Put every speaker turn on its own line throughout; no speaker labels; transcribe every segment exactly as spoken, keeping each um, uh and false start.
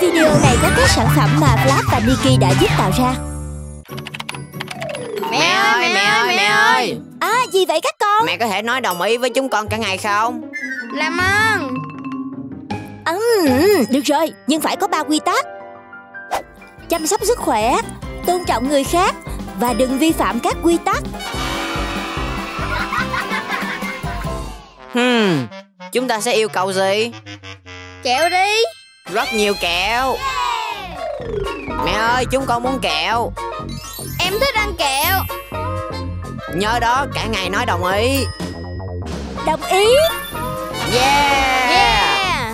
video này có các sản phẩm mà Flash và Nikki đã giúp tạo ra.
Mẹ ơi, mẹ ơi, mẹ ơi.
À, gì vậy các con?
Mẹ có thể nói đồng ý với chúng con cả ngày không?
Làm ơn.
Uhm, được rồi, nhưng phải có ba quy tắc: chăm sóc sức khỏe, tôn trọng người khác và đừng vi phạm các quy tắc.
Hmm, chúng ta sẽ yêu cầu gì?
Kẹo đi.
Rất nhiều kẹo. Mẹ ơi, chúng con muốn kẹo.
Em thích ăn kẹo.
Nhớ đó, cả ngày nói đồng ý.
Đồng ý.
Yeah,
Yeah.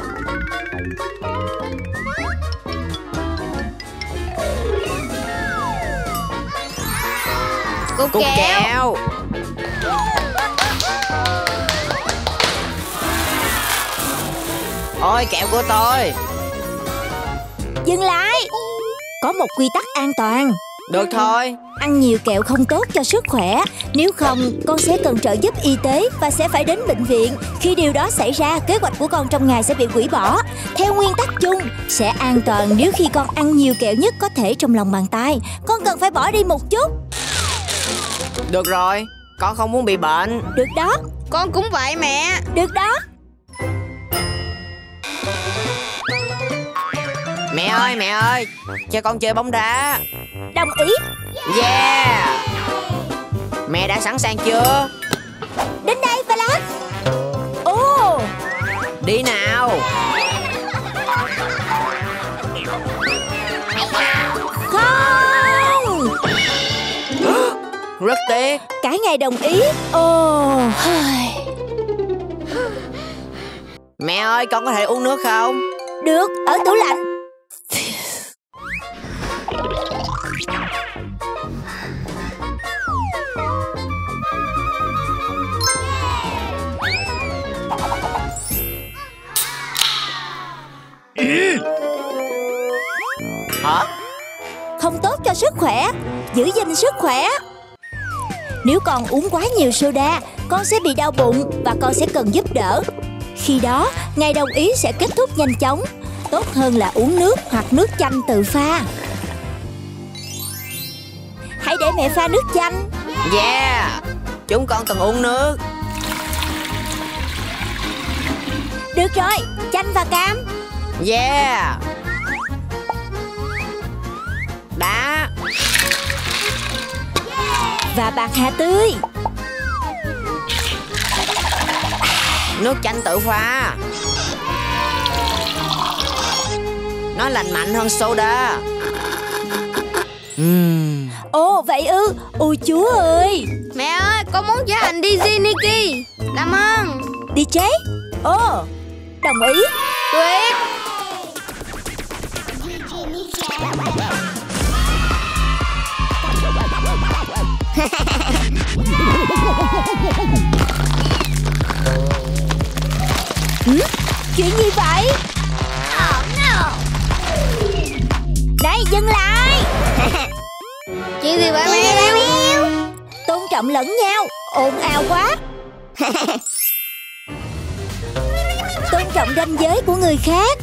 Cục,
Cục
kẹo.
kẹo. Ôi, kẹo của tôi.
Dừng lại. Có một quy tắc an toàn.
Được thôi.
Ăn nhiều kẹo không tốt cho sức khỏe. Nếu không, con sẽ cần trợ giúp y tế và sẽ phải đến bệnh viện. Khi điều đó xảy ra, kế hoạch của con trong ngày sẽ bị hủy bỏ. Theo nguyên tắc chung, sẽ an toàn nếu khi con ăn nhiều kẹo nhất có thể trong lòng bàn tay. Con cần phải bỏ đi một chút.
Được rồi, con không muốn bị bệnh.
Được đó.
Con cũng vậy mẹ.
Được đó.
Mẹ ơi, mẹ ơi, cho con chơi bóng đá.
Đồng ý.
Yeah. Mẹ đã sẵn sàng chưa?
Đến đây, Flash. Ồ,
Đi nào.
không.
Rất tiếc.
Cả ngày đồng ý. Ồ,
Mẹ ơi, con có thể uống nước không?
được, ở tủ lạnh.
Hả?
Không tốt cho sức khỏe. Giữ gìn sức khỏe. Nếu con uống quá nhiều soda, con sẽ bị đau bụng và con sẽ cần giúp đỡ. Khi đó, ngày đồng ý sẽ kết thúc nhanh chóng. Tốt hơn là uống nước hoặc nước chanh tự pha. Hãy để mẹ pha nước chanh.
Yeah. Chúng con cần uống nước.
Được rồi, chanh và cam.
Yeah. Đá.
Và bạc hà tươi.
Nước chanh tự pha. Nó lành mạnh hơn soda. Uhm.
Ồ, vậy ư? Ôi chúa ơi.
Mẹ ơi, con muốn trở thành đi gi Nikki. Làm ơn.
đi jay. Ồ, đồng ý.
Tuyệt.
Ừ? Chuyện gì vậy?
Oh no.
Này, dừng lại.
Chuyện gì vậy mẹ?
Tôn trọng lẫn nhau. Ồn ào quá. Tôn trọng ranh giới của người khác.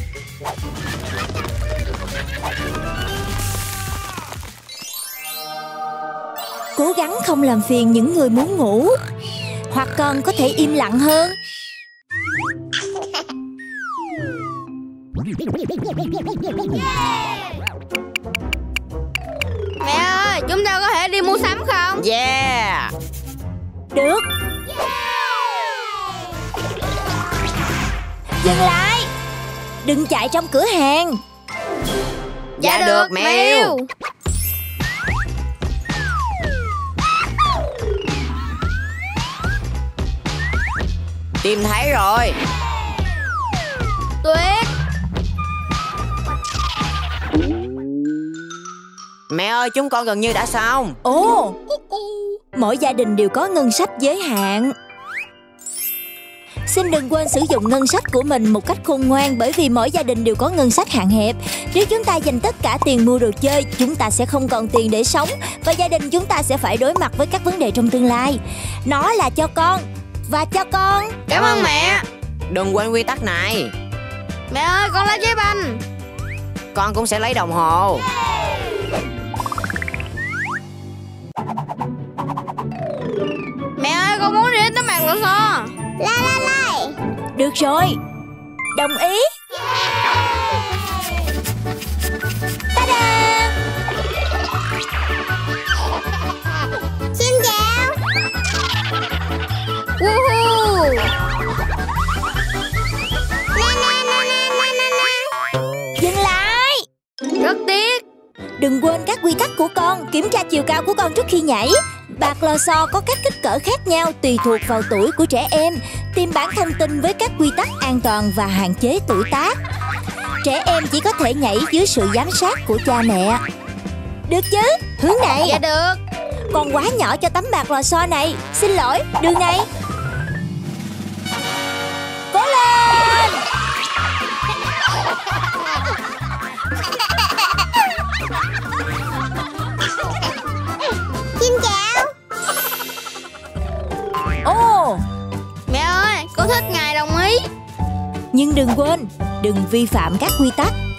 Cố gắng không làm phiền những người muốn ngủ. Hoặc con có thể im lặng hơn.
Mẹ ơi, chúng ta có thể đi mua sắm không?
Yeah.
Được. Dừng lại. Đừng chạy trong cửa hàng.
Dạ, dạ được mẹ yêu. Tìm thấy rồi.
Tuyệt.
Mẹ ơi, chúng con gần như đã xong.
Ồ, mỗi gia đình đều có ngân sách giới hạn. Xin đừng quên sử dụng ngân sách của mình một cách khôn ngoan, bởi vì mỗi gia đình đều có ngân sách hạn hẹp. Nếu chúng ta dành tất cả tiền mua đồ chơi, chúng ta sẽ không còn tiền để sống và gia đình chúng ta sẽ phải đối mặt với các vấn đề trong tương lai. Nó là cho con và cho con.
Cảm ơn mẹ.
Đừng quên quy tắc này.
Mẹ ơi, con lấy trái banh.
con cũng sẽ lấy đồng hồ.
Mẹ ơi, con muốn đi đến tấm bạc lò xo.
La la la. Được rồi, đồng ý. Ta-da! Xin chào.
Woohoo.
Na, na, na, na, na, na, na. Dừng lại.
Rất tiếc.
Đừng quên các quy tắc của con. Kiểm tra chiều cao của con trước khi nhảy. Bạc lò xo có các kích cỡ khác nhau tùy thuộc vào tuổi của trẻ em. Tìm bản thông tin với các quy tắc an toàn và hạn chế tuổi tác. Trẻ em chỉ có thể nhảy dưới sự giám sát của cha mẹ. Được chứ? Hướng này.
Dạ được.
Con quá nhỏ cho tấm bạc lò xo này. Xin lỗi, đường này. Cố lên. Xin chào. Ồ,
Mẹ ơi, con thích ngài đồng ý.
nhưng đừng quên, đừng vi phạm các quy tắc.